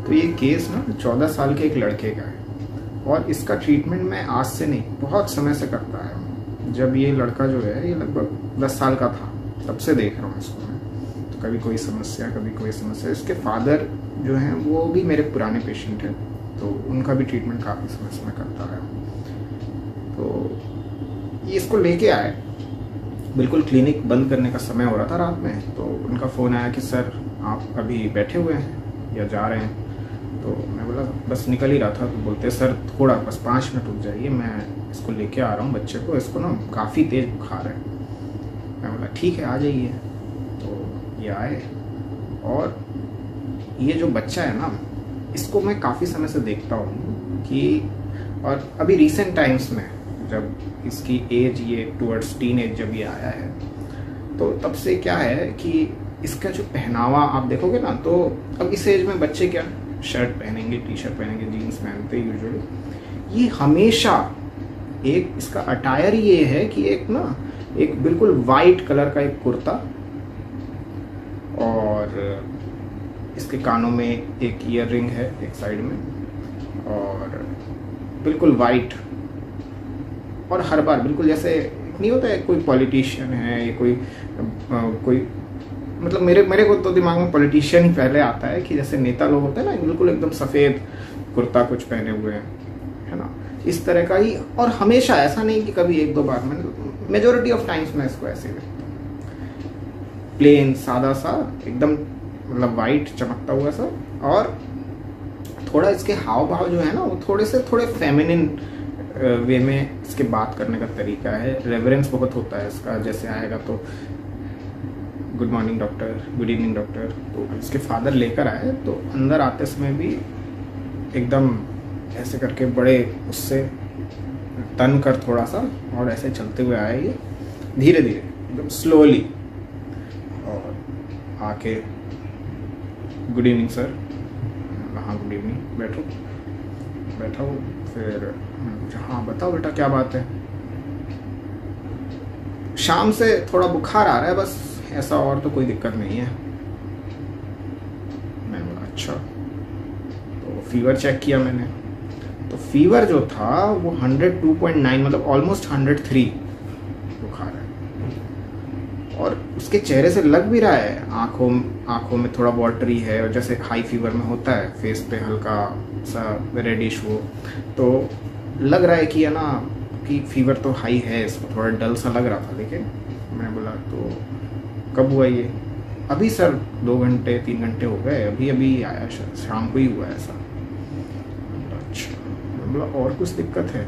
तो ये केस ना 14 साल के एक लड़के का है और इसका ट्रीटमेंट मैं आज से नहीं बहुत समय से करता है। जब ये लड़का जो है ये लगभग 10 साल का था तब से देख रहा हूँ इसको मैं। तो कभी कोई समस्या कभी कोई समस्या। इसके फादर जो हैं वो भी मेरे पुराने पेशेंट हैं, तो उनका भी ट्रीटमेंट काफ़ी समय से मैं करता रहा। तो ये इसको लेके आए, बिल्कुल क्लिनिक बंद करने का समय हो रहा था रात में, तो उनका फ़ोन आया कि सर आप अभी बैठे हुए हैं या जा रहे हैं। तो मैं बोला बस निकल ही रहा था। तो बोलते सर थोड़ा बस 5 मिनट रुक जाइए, मैं इसको लेके आ रहा हूँ बच्चे को, इसको ना काफ़ी तेज़ बुखार है। मैं बोला ठीक है आ जाइए। तो ये आए और ये जो बच्चा है ना इसको मैं काफ़ी समय से देखता हूँ कि, और अभी रिसेंट टाइम्स में जब इसकी एज ये टुवर्ड्स टीन एज जब ये आया है तो तब से क्या है कि इसका जो पहनावा आप देखोगे ना, तो अब इस एज में बच्चे क्या शर्ट पहनेंगे, टी शर्ट पहनेंगे, जीन्स पहनते यूजुअली। ये हमेशा एक इसका अटायर ये है कि एक बिल्कुल वाइट कलर का एक कुर्ता और इसके कानों में एक ईयर रिंग है एक साइड में और बिल्कुल वाइट। और हर बार बिल्कुल जैसे नहीं होता है कोई पॉलिटिशियन है या कोई मतलब मेरे को तो दिमाग में पॉलिटिशियन ही पहले आता है कि जैसे नेता लोग होते हैं ना, बिल्कुल एकदम सफ़ेद कुर्ता कुछ पहने हुए हैं, है ना, इस तरह का ही। और हमेशा ऐसा नहीं कि कभी 1-2 बार, मैंने मेजोरिटी ऑफ टाइम्स मैं इसको ऐसे ही देखता हूँ। प्लेन सादा सा एकदम मतलब वाइट चमकता हुआ सा, और थोड़ा इसके हाव भाव जो है ना वो थोड़े फेमिनिन वे में इसके बात करने का तरीका है। रेवरेंस बहुत होता है इसका, जैसे आएगा तो good morning doctor, good evening doctor. तो इसके फादर लेकर आए तो अंदर आते समय भी एकदम ऐसे करके बड़े उससे तन कर थोड़ा सा और ऐसे चलते हुए आए, ये धीरे धीरे एकदम स्लोली, और आके गुड इवनिंग सर। हाँ गुड इवनिंग, बैठा हूँ। फिर हाँ बताओ बेटा क्या बात है। शाम से थोड़ा बुखार आ रहा है बस, ऐसा और तो कोई दिक्कत नहीं है। मैं बोला अच्छा। तो फीवर चेक किया मैंने, तो फीवर जो था वो 102.9 मतलब ऑलमोस्ट 103 बुखार है। और उसके चेहरे से लग भी रहा है, आंखों में थोड़ा वाटरी है, और जैसे हाई फीवर में होता है फेस पे हल्का सा रेडिश हो, तो लग रहा है कि है ना कि फीवर तो हाई है, इसको थोड़ा डल सा लग रहा था। लेकिन मैं बोला तो कब हुआ ये? अभी सर 2 घंटे 3 घंटे हो गए, अभी आया, शाम को ही हुआ ऐसा। अच्छा, बोला और कुछ दिक्कत है?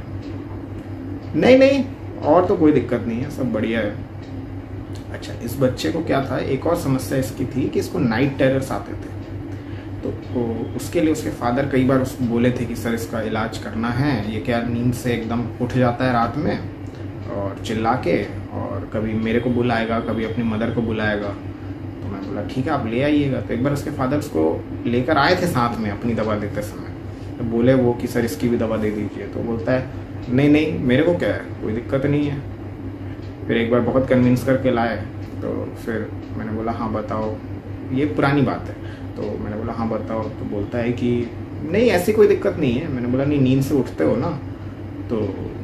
नहीं और तो कोई दिक्कत नहीं है, सब बढ़िया है। अच्छा, इस बच्चे को क्या था, एक और समस्या इसकी थी कि इसको नाइट टेरर्स आते थे। तो उसके लिए उसके फादर कई बार उसको बोले थे कि सर इसका इलाज करना है, ये क्या नींद से एकदम उठ जाता है रात में और चिल्ला के, और कभी मेरे को बुलाएगा कभी अपनी मदर को बुलाएगा। तो मैं बोला ठीक है आप ले आइएगा। तो एक बार उसके फादर उसको लेकर आए थे साथ में अपनी दवा देते समय, तो बोले वो कि सर इसकी भी दवा दे दीजिए। तो बोलता है नहीं मेरे को क्या है, कोई दिक्कत नहीं है। फिर एक बार बहुत कन्विंस करके लाए, तो फिर मैंने बोला हाँ बताओ, ये पुरानी बात है। तो मैंने बोला हाँ बताओ। तो बोलता है कि नहीं ऐसी कोई दिक्कत नहीं है। मैंने बोला नहीं नींद से उठते हो ना। तो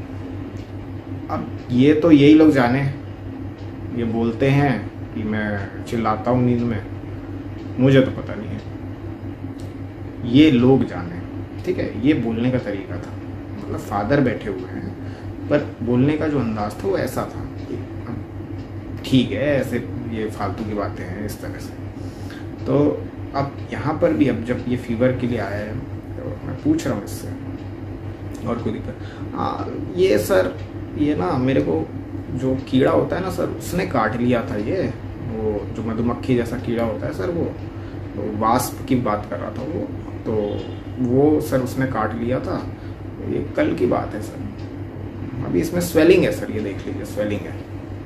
अब ये तो यही लोग जाने, ये बोलते हैं कि मैं चिल्लाता हूँ नींद में, मुझे तो पता नहीं है, ये लोग जाने। ठीक है, ये बोलने का तरीका था, मतलब फादर बैठे हुए हैं पर बोलने का जो अंदाज था वो ऐसा था कि ठीक है ऐसे ये फालतू की बातें हैं इस तरह से। तो अब यहाँ पर भी अब जब ये फीवर के लिए आया है तो मैं पूछ रहा हूँ इससे और कोई दिक्कत? ये सर ये ना मेरे को जो कीड़ा होता है ना सर उसने काट लिया था, ये वो जो मधुमक्खी जैसा कीड़ा होता है सर, वो तो वास्प की बात कर रहा था वो, तो वो सर उसने काट लिया था। ये कल की बात है सर। अभी इसमें स्वेलिंग है सर, ये देख लीजिए स्वेलिंग है।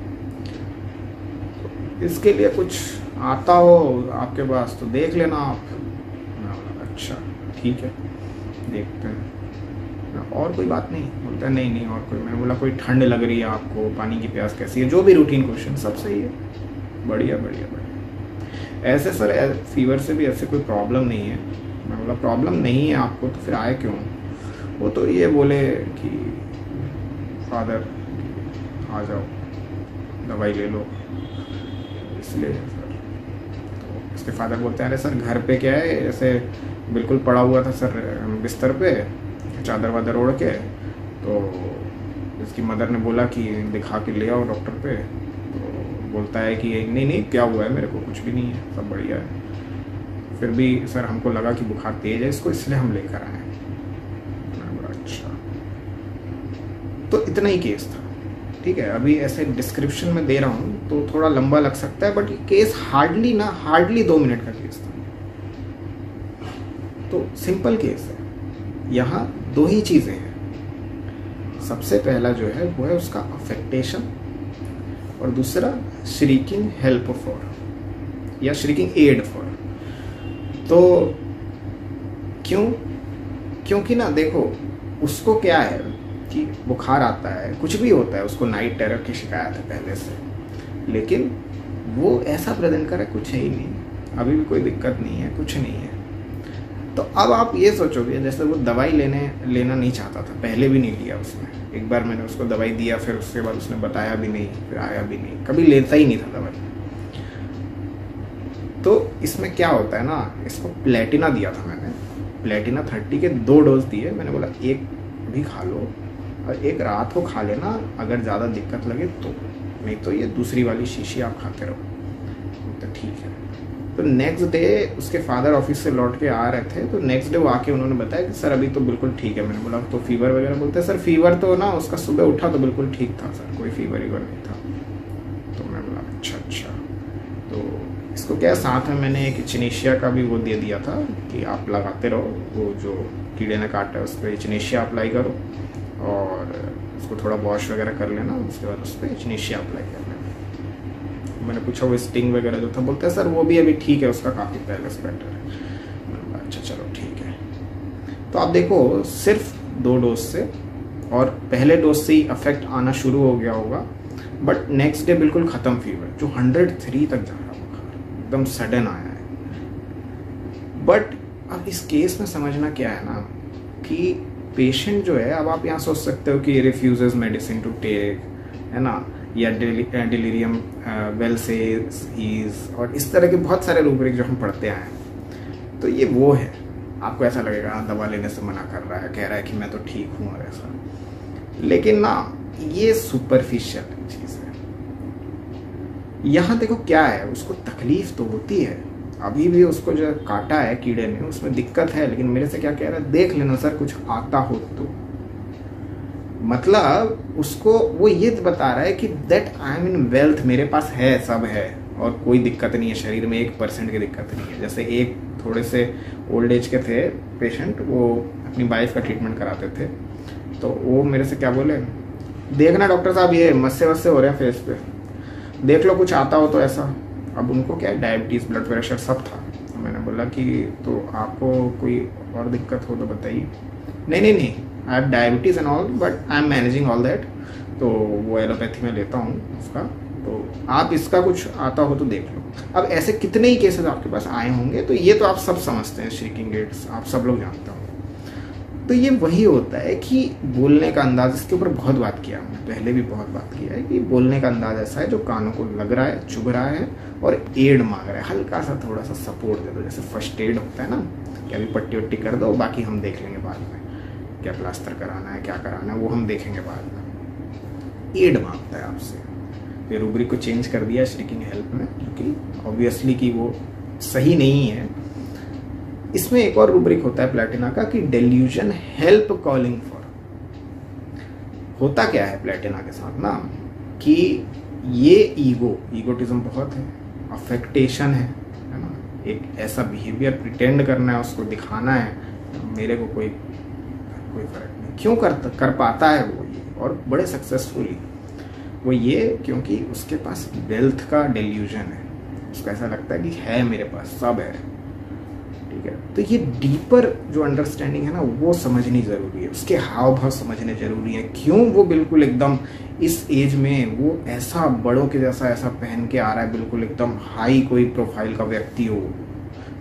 तो इसके लिए कुछ आता हो आपके पास तो देख लेना आप। अच्छा ठीक है देखते हैं, और कोई बात नहीं? बोलता है नहीं और कोई। मैंने बोला कोई ठंड लग रही है आपको, पानी की प्यास कैसी है, जो भी रूटीन क्वेश्चन सब सही है, बढ़िया। ऐसे सर फीवर से भी ऐसे कोई प्रॉब्लम नहीं है, मैं बोला प्रॉब्लम नहीं है आपको तो फिर आए क्यों? वो तो ये बोले कि फादर आ जाओ दवाई ले लो, इसलिए सर। तो इसके फादर बोलते हैं अरे सर घर पे क्या है, ऐसे बिल्कुल पड़ा हुआ था सर बिस्तर पे चादर वादर ओढ़ के, तो इसकी मदर ने बोला कि दिखा के ले आओ डॉक्टर पे। तो बोलता है कि नहीं नहीं क्या हुआ है, मेरे को कुछ भी नहीं है, सब बढ़िया है। फिर भी सर हमको लगा कि बुखार तेज है इसको, इसलिए हम लेकर आए। अच्छा, तो इतना ही केस था, ठीक है। अभी ऐसे डिस्क्रिप्शन में दे रहा हूँ तो थोड़ा लंबा लग सकता है, बट ये केस हार्डली 2 मिनट का केस था। तो सिंपल केस है। यहाँ 2 ही चीज़ें हैं। सबसे पहला जो है वो है उसका अफेक्टेशन, और दूसरा श्रीकिंग हेल्प फॉर या श्रीकिंग एड फॉर। तो क्योंकि ना देखो उसको क्या है कि बुखार आता है, कुछ भी होता है, उसको नाइट टेरर की शिकायत है पहले से, लेकिन वो ऐसा प्रेजेंट कर रहा है कुछ है ही नहीं, अभी भी कोई दिक्कत नहीं है, कुछ नहीं है। तो अब आप ये सोचोगे जैसे वो दवाई लेना नहीं चाहता था, पहले भी नहीं लिया उसने। एक बार मैंने उसको दवाई दिया, फिर उसके बाद उसने बताया भी नहीं, फिर आया भी नहीं, कभी लेता ही नहीं था दवाई। तो इसमें क्या होता है ना, इसको प्लेटिना दिया था मैंने, प्लेटिना 30 के 2 डोज दिए। मैंने बोला एक भी खा लो और एक रात को खा लेना, अगर ज़्यादा दिक्कत लगे तो, नहीं तो ये दूसरी वाली शीशी आप खाते रहो। तो ठीक है। तो नेक्स्ट डे उसके फादर ऑफिस से लौट के आ रहे थे, तो नेक्स्ट डे वो आके उन्होंने बताया कि सर अभी तो बिल्कुल ठीक है। मैंने बोला तो फीवर वगैरह? बोलते सर फीवर तो ना उसका सुबह उठा तो बिल्कुल ठीक था सर, कोई फीवर नहीं था। तो मैं बोला अच्छा। तो इसको क्या साथ में मैंने एक चिनेशिया का भी वो दे दिया था कि आप लगाते रहो, वो जो कीड़े ने काटा है उस पर चिनेशिया अप्लाई करो और उसको थोड़ा वॉश वगैरह कर लेना, उसके बाद उस पर चिनेशिया अप्लाई कर लेना। मैंने पूछा वो स्टिंग वगैरह जो था, बोलते हैं सर वो भी अभी ठीक है, उसका काफ़ी पहले से बेटर है। अच्छा चलो ठीक है। तो आप देखो सिर्फ 2 डोज से, और पहले डोज से ही अफेक्ट आना शुरू हो गया होगा, बट नेक्स्ट डे बिल्कुल ख़त्म फीवर, जो 103 तक जा रहा बुखार, एकदम सडन आया है। बट अब इस केस में समझना क्या है ना कि पेशेंट जो है, अब आप यहाँ सोच सकते हो कि रिफ्यूजेस मेडिसिन टू टेक, है ना, या डिलीरियम वेल सेज ईज, और इस तरह के बहुत सारे रूब्रिक जो हम पढ़ते आए हैं। तो ये वो है, आपको ऐसा लगेगा दवा लेने से मना कर रहा है, कह रहा है कि मैं तो ठीक हूँ और ऐसा, लेकिन ना ये सुपरफिशियल चीज़ है। यहाँ देखो क्या है, उसको तकलीफ तो होती है, अभी भी उसको जो काटा है कीड़े ने उसमें दिक्कत है, लेकिन मेरे से क्या कह रहा है, देख लेना सर कुछ आता हो तो। मतलब उसको वो ये बता रहा है कि that I am in wealth, मेरे पास है, सब है और कोई दिक्कत नहीं है शरीर में, 1% की दिक्कत नहीं है। जैसे एक थोड़े से ओल्ड एज के थे पेशेंट, वो अपनी वाइफ का ट्रीटमेंट कराते थे, तो वो मेरे से क्या बोले, देखना डॉक्टर साहब ये मस्से वस्से हो रहे हैं फेस पे, देख लो कुछ आता हो तो ऐसा। अब उनको क्या है, डायबिटीज़, ब्लड प्रेशर सब था। तो मैंने बोला कि तो आपको कोई और दिक्कत हो तो बताइए। नहीं, I have diabetes and all but I am managing all that, तो वो एलोपैथी में लेता हूँ उसका, तो आप इसका कुछ आता हो तो देख लो। अब ऐसे कितने ही केसेस आपके पास आए होंगे, तो ये तो आप सब समझते हैं, श्रीकिंग एड्स आप सब लोग जानते हो। तो ये वही होता है कि बोलने का अंदाज, इसके ऊपर बहुत बात किया हमने, पहले भी बहुत बात किया है कि बोलने का अंदाज ऐसा है जो कानों को लग रहा है, चुभ रहा है और एड मांग रहा है, हल्का सा थोड़ा सा सपोर्ट दे दो, जैसे फर्स्ट एड होता है ना कि अभी पट्टी वट्टी कर दो, बाकी हम देख लेंगे बाद में, क्या प्लास्टर कराना है, क्या कराना है वो हम देखेंगे बाद में। एड मांगता है आपसे। ये रूब्रिक को चेंज कर दिया श्रीकिंग हेल्प में, क्योंकि ऑब्वियसली कि वो सही नहीं है। इसमें एक और रूब्रिक होता है प्लेटिना का कि डेल्यूजन हेल्प कॉलिंग फॉर। होता क्या है प्लेटिना के साथ ना कि ये ईगोटिज्म बहुत है, अफेक्टेशन है ना, एक ऐसा बिहेवियर प्रिटेंड करना है, उसको दिखाना है मेरे को कोई फर्क नहीं। क्यों कर पाता है वो ये, और बड़े सक्सेसफुली वो ये, क्योंकि उसके पास वेल्थ का डेल्यूजन है, उसको ऐसा लगता है कि है मेरे पास सब है, ठीक है। तो ये डीपर जो अंडरस्टैंडिंग है ना वो समझनी जरूरी है, उसके हाव भाव समझने जरूरी है, क्यों वो बिल्कुल एकदम इस एज में वो ऐसा बड़ों के जैसा ऐसा पहन के आ रहा है, बिल्कुल एकदम हाई कोई प्रोफाइल का व्यक्ति हो,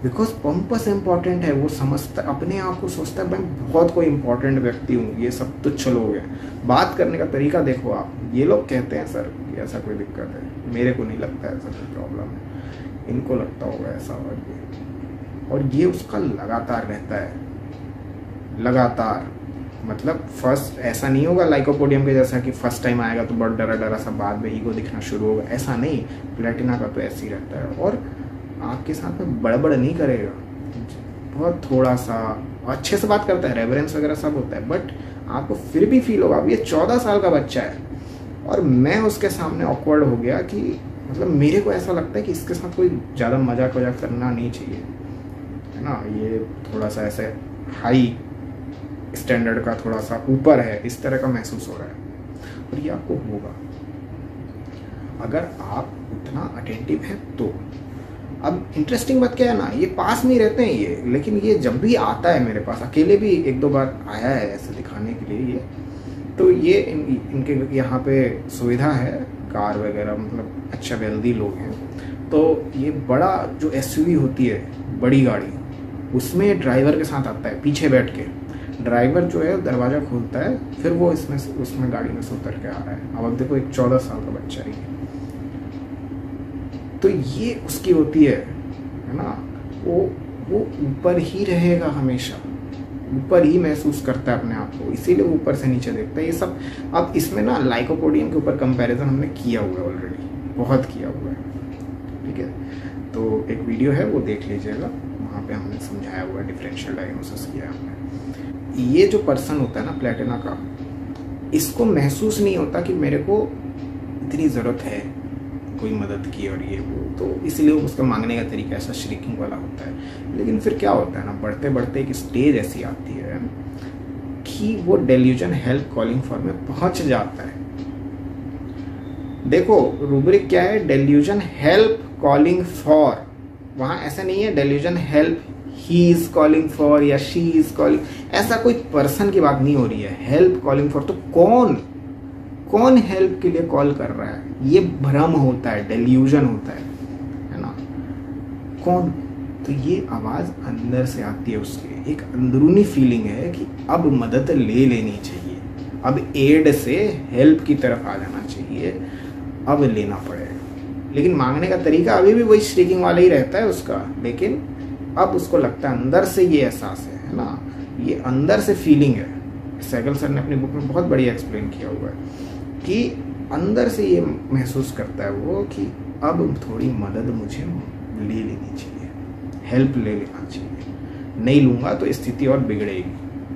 बिकॉज पंपस इंपॉर्टेंट है, वो समझता अपने आप को सोचता है मैं बहुत कोई इंपॉर्टेंट व्यक्ति हूँ, ये सब तुच्छ लोग हैं। बात करने का तरीका देखो आप, ये लोग कहते हैं सर कि ऐसा कोई दिक्कत है, मेरे को नहीं लगता ऐसा कोई प्रॉब्लम है, इनको लगता होगा ऐसा। और ये उसका लगातार रहता है, लगातार। मतलब फर्स्ट ऐसा नहीं होगा लाइकोपोडियम के जैसा कि फर्स्ट टाइम आएगा तो बड़ा डरा डरा सा, बाद में ईगो दिखना शुरू होगा, ऐसा नहीं। प्लेटिना का तो ऐसे ही रहता है और आपके साथ में बड़बड़ नहीं करेगा, बहुत थोड़ा सा अच्छे से बात करता है, रेवरेंस वगैरह सब होता है, बट आपको फिर भी फील होगा अब ये 14 साल का बच्चा है और मैं उसके सामने ऑकवर्ड हो गया कि मतलब मेरे को ऐसा लगता है कि इसके साथ कोई ज़्यादा मजाक वजाक करना नहीं चाहिए, है ना। ये थोड़ा सा ऐसे हाई स्टैंडर्ड का थोड़ा सा ऊपर है, इस तरह का महसूस हो रहा है। और ये आपको होगा अगर आप उतना अटेंटिव हैं तो। अब इंटरेस्टिंग बात क्या है ना, ये पास में रहते हैं ये, लेकिन ये जब भी आता है मेरे पास, अकेले भी 1-2 बार आया है ऐसे दिखाने के लिए ये, तो ये इनके यहाँ पे सुविधा है कार वगैरह, मतलब अच्छा वेल्दी लोग हैं, तो ये बड़ा जो SUV होती है बड़ी गाड़ी, उसमें ड्राइवर के साथ आता है पीछे बैठ के। ड्राइवर जो है दरवाज़ा खोलता है, फिर वो उसमें गाड़ी में से उतर के आ रहा है। अब देखो एक 14 साल का बच्चा है, तो ये उसकी होती है ना। वो ऊपर ही रहेगा हमेशा, ऊपर ही महसूस करता है अपने आप को, इसीलिए वो ऊपर से नीचे देखता है ये सब। अब इसमें ना लाइकोपोडियम के ऊपर कंपैरिजन हमने किया हुआ है ऑलरेडी, बहुत किया हुआ है, ठीक है। तो एक वीडियो है वो देख लीजिएगा, वहाँ पे हमने समझाया हुआ है, डिफरेंशियल डायग्नोसिस किया है हमने। ये जो पर्सन होता है ना प्लेटिना का, इसको महसूस नहीं होता कि मेरे को इतनी ज़रूरत है कोई मदद की और ये वो, तो इसलिए उसका मांगने का तरीका ऐसा श्रिकिंग वाला होता है। लेकिन फिर क्या होता है ना, बढ़ते बढ़ते एक स्टेज ऐसी आती है कि वो डेल्यूजन हेल्प कॉलिंग फॉर में पहुंच जाता है। देखो रूब्रिक क्या है, डेल्यूजन हेल्प कॉलिंग फॉर, वहां ऐसा नहीं है delusion help he is calling for या शी इज कॉलिंग, ऐसा कोई पर्सन की बात नहीं हो रही है, हेल्प कॉलिंग फॉर। तो कौन हेल्प के लिए कॉल कर रहा है, ये भ्रम होता है, डेल्यूजन होता है ना। कौन, तो ये आवाज अंदर से आती है, उसके एक अंदरूनी फीलिंग है कि अब मदद ले लेनी चाहिए, अब एड से हेल्प की तरफ आ जाना चाहिए, अब लेना पड़ेगा। लेकिन मांगने का तरीका अभी भी वही श्रीकिंग वाला ही रहता है उसका, लेकिन अब उसको लगता है अंदर से ये एहसास है ना, ये अंदर से फीलिंग है। सैगल सर ने अपनी बुक में बहुत बढ़िया एक्सप्लेन किया हुआ है कि अंदर से ये महसूस करता है वो कि अब थोड़ी मदद मुझे ले लेनी चाहिए, हेल्प ले लेना चाहिए, नहीं लूँगा तो स्थिति और बिगड़ेगी,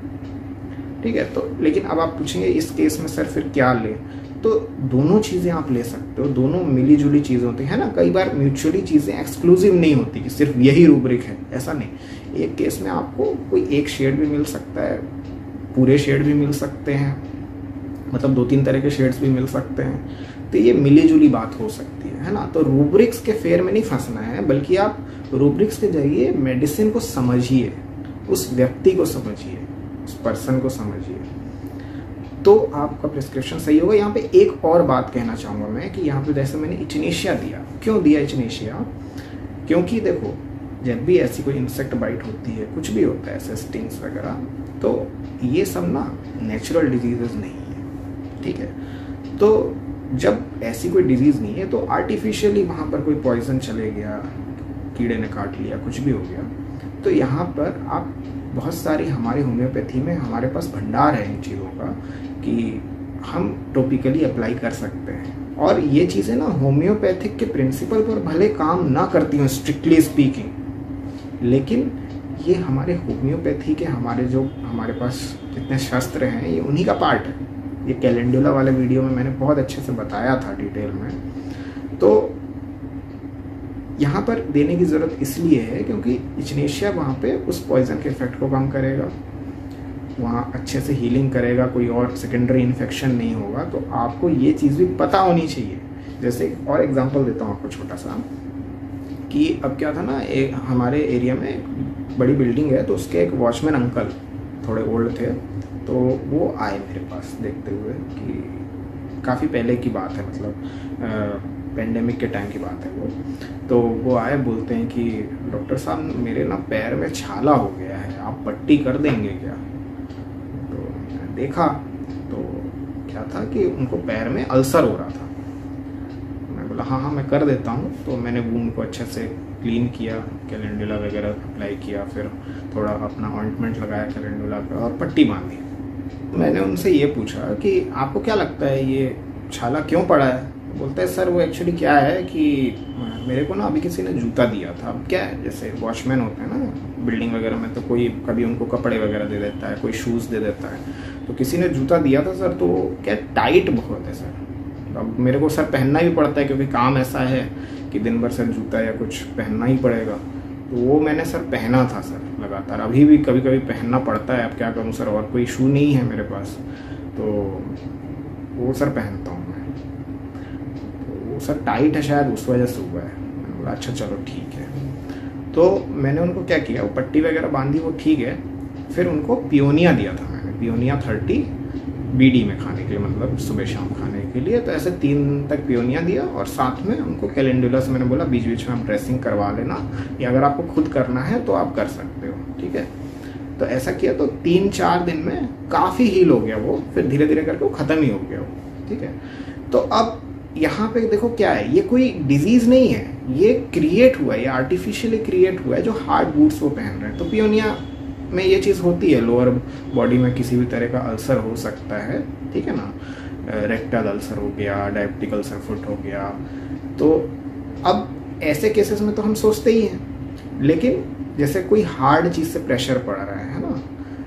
ठीक है। तो लेकिन अब आप पूछेंगे इस केस में सर फिर क्या ले, तो दोनों चीज़ें आप ले सकते हो, दोनों मिली जुली चीज़ें होती है ना। कई बार म्यूचुअली चीज़ें एक्सक्लूसिव नहीं होती कि सिर्फ यही रूब्रिक है, ऐसा नहीं। एक केस में आपको कोई एक शेड भी मिल सकता है, पूरे शेड भी मिल सकते हैं, मतलब 2-3 तरह के शेड्स भी मिल सकते हैं, तो ये मिली जुली बात हो सकती है ना। तो रूब्रिक्स के फेर में नहीं फंसना है, बल्कि आप रूब्रिक्स के जरिए मेडिसिन को समझिए, उस व्यक्ति को समझिए, उस पर्सन को समझिए, तो आपका प्रिस्क्रिप्शन सही होगा। यहाँ पे एक और बात कहना चाहूँगा मैं कि यहाँ पे जैसे मैंने इचनेशिया दिया, क्यों दिया इचनेशिया, क्योंकि देखो जब भी ऐसी कोई इंसेक्ट बाइट होती है, कुछ भी होता है ऐसे स्टिंग्स वगैरह, तो ये सब ना नेचुरल डिजीजेज नहीं है, ठीक है। तो जब ऐसी कोई डिजीज़ नहीं है तो आर्टिफिशियली वहाँ पर कोई पॉइजन चले गया, कीड़े ने काट लिया, कुछ भी हो गया, तो यहाँ पर आप बहुत सारी हमारी होम्योपैथी में हमारे पास भंडार है इन चीज़ों का कि हम टॉपिकली अप्लाई कर सकते हैं। और ये चीज़ें ना होम्योपैथिक के प्रिंसिपल पर भले काम ना करती हूँ स्ट्रिक्टली स्पीकिंग, लेकिन ये हमारे होम्योपैथी के हमारे पास जितने शास्त्र हैं ये उन्हीं का पार्ट है। ये कैलेंडुला वाले वीडियो में मैंने बहुत अच्छे से बताया था डिटेल में। तो यहाँ पर देने की ज़रूरत इसलिए है क्योंकि इचनेशिया वहाँ पे उस पॉइजन के इफेक्ट को कम करेगा, वहाँ अच्छे से हीलिंग करेगा, कोई और सेकेंडरी इन्फेक्शन नहीं होगा। तो आपको ये चीज़ भी पता होनी चाहिए। जैसे एक और एग्जांपल देता हूँ आपको छोटा सा, कि अब क्या था ना, हमारे एरिया में एक बड़ी बिल्डिंग है, तो उसके एक वॉचमैन अंकल थोड़े ओल्ड थे, तो वो आए मेरे पास देखते हुए कि काफ़ी पहले की बात है, मतलब पेंडेमिक के टाइम की बात है वो। तो वो आए, बोलते हैं कि डॉक्टर साहब मेरे ना पैर में छाला हो गया है, आप पट्टी कर देंगे क्या? तो मैंने देखा तो क्या था कि उनको पैर में अल्सर हो रहा था। मैं बोला हाँ मैं कर देता हूँ। तो मैंने वूंड को अच्छे से क्लीन किया, कैलेंडुला वगैरह अप्लाई किया, फिर थोड़ा अपना ऑइंटमेंट लगाया कैलेंडुला का और पट्टी बांधी। मैंने उनसे ये पूछा कि आपको क्या लगता है ये छाला क्यों पड़ा है? बोलता है सर वो एक्चुअली क्या है कि मेरे को ना अभी किसी ने जूता दिया था। अब क्या है, जैसे वॉचमैन होते हैं ना बिल्डिंग वगैरह में, तो कोई कभी उनको कपड़े वगैरह दे देता है, कोई शूज़ दे देता है। तो किसी ने जूता दिया था सर, तो क्या टाइट बहुत है सर। अब मेरे को सर पहनना ही पड़ता है क्योंकि काम ऐसा है कि दिन भर सर जूता या कुछ पहनना ही पड़ेगा। तो वो मैंने सर पहना था सर लगातार, अभी भी कभी कभी पहनना पड़ता है। अब क्या करूँ सर, और कोई शू नहीं है मेरे पास, तो वो सर पहनता हूँ मैं। तो वो सर टाइट है शायद उस वजह से हुआ है। मैंने बोला अच्छा चलो ठीक है। तो मैंने उनको क्या किया, वो पट्टी वगैरह बांधी, वो ठीक है। फिर उनको पियोनिया दिया था मैंने, पियोनिया 30 BD में खाने के लिए, मतलब सुबह शाम खाने के लिए। तो ऐसे 3 दिन तक पियोनिया दिया और साथ में उनको कैलेंडुला से मैंने बोला बीच बीच में आप ड्रेसिंग करवा लेना, या अगर आपको खुद करना है तो आप कर सकते हो, ठीक है। तो ऐसा किया तो 3-4 दिन में काफ़ी हील हो गया वो, फिर धीरे धीरे करके वो ख़त्म ही हो गया वो, ठीक है। तो अब यहाँ पे देखो क्या है, ये कोई डिजीज़ नहीं है, ये क्रिएट हुआ है, ये आर्टिफिशियली क्रिएट हुआ है जो हार्ड बूट्स वो पहन रहे हैं। तो पियोनिया में ये चीज़ होती है, लोअर बॉडी में किसी भी तरह का अल्सर हो सकता है, ठीक है ना, रेक्टल अल्सर हो गया, डायबिटिक अल्सर फुट हो गया। तो अब ऐसे केसेस में तो हम सोचते ही हैं, लेकिन जैसे कोई हार्ड चीज़ से प्रेशर पड़ रहा है ना,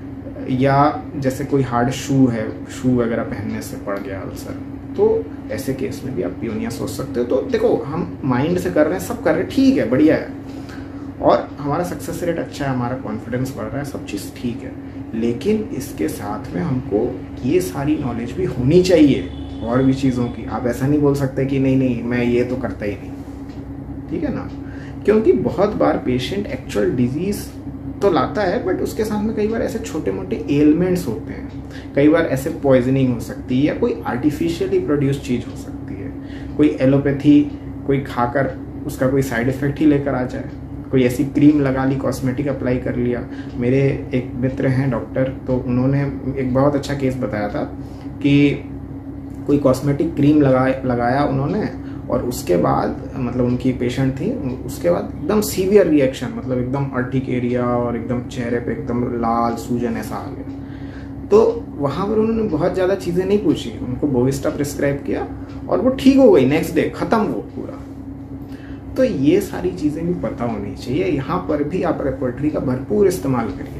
या जैसे कोई हार्ड शू है, शू वगैरह पहनने से पड़ गया अल्सर, तो ऐसे केस में भी आप पियोनिया सोच सकते हो। तो देखो हम माइंड से कर रहे हैं, सब कर रहे हैं, ठीक है, बढ़िया है, और हमारा सक्सेस रेट अच्छा है, हमारा कॉन्फिडेंस बढ़ रहा है, सब चीज़ ठीक है। लेकिन इसके साथ में हमको ये सारी नॉलेज भी होनी चाहिए और भी चीज़ों की। आप ऐसा नहीं बोल सकते कि नहीं मैं ये तो करता ही नहीं, ठीक है ना, क्योंकि बहुत बार पेशेंट एक्चुअल डिजीज़ तो लाता है, बट उसके साथ में कई बार ऐसे छोटे मोटे एलिमेंट्स होते हैं, कई बार ऐसे पॉइजनिंग हो सकती है, या कोई आर्टिफिशियली प्रोड्यूस चीज़ हो सकती है, कोई एलोपैथी कोई खाकर उसका कोई साइड इफ़ेक्ट ही लेकर आ जाए, कोई ऐसी क्रीम लगा ली, कॉस्मेटिक अप्लाई कर लिया। मेरे एक मित्र हैं डॉक्टर, तो उन्होंने एक बहुत अच्छा केस बताया था कि कोई कॉस्मेटिक क्रीम लगाया उन्होंने, और उसके बाद मतलब उनकी पेशेंट थी, उसके बाद एकदम सीवियर रिएक्शन, मतलब एकदम अर्टिकेरिया और एकदम चेहरे पे एकदम लाल सूजन ऐसा आ गया। तो वहाँ पर उन्होंने बहुत ज़्यादा चीज़ें नहीं पूछी, उनको बोविस्टा प्रिस्क्राइब किया और वो ठीक हो गई, नेक्स्ट डे ख़त्म वो पूरा। तो ये सारी चीज़ें भी पता होनी चाहिए, यहाँ पर भी आप रेपर्टरी का भरपूर इस्तेमाल करिए।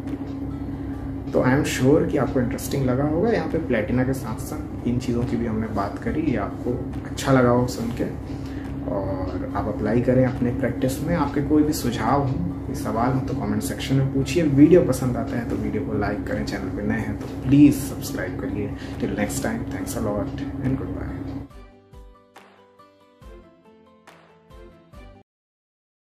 तो आई एम श्योर कि आपको इंटरेस्टिंग लगा होगा। यहाँ पे प्लेटिना के साथ साथ इन चीज़ों की भी हमने बात करी, ये आपको अच्छा लगा हो सुन के, और आप अप्लाई करें अपने प्रैक्टिस में। आपके कोई भी सुझाव हो, कोई सवाल हो तो कमेंट सेक्शन में पूछिए। वीडियो पसंद आता है तो वीडियो को लाइक करें, चैनल पे नए हैं तो प्लीज़ सब्सक्राइब करिए। Till next time, thanks a lot and good bye.